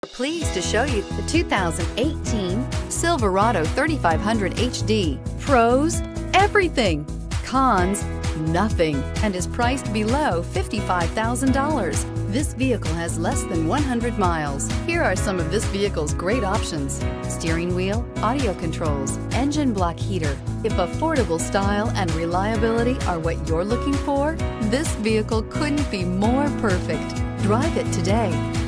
Pleased to show you the 2018 Silverado 3500 HD. Pros, everything. Cons, nothing, and is priced below $55,000. This vehicle has less than 100 miles. Here are some of this vehicle's great options: steering wheel audio controls, engine block heater. If affordable style and reliability are what you're looking for, this vehicle couldn't be more perfect. Drive it today.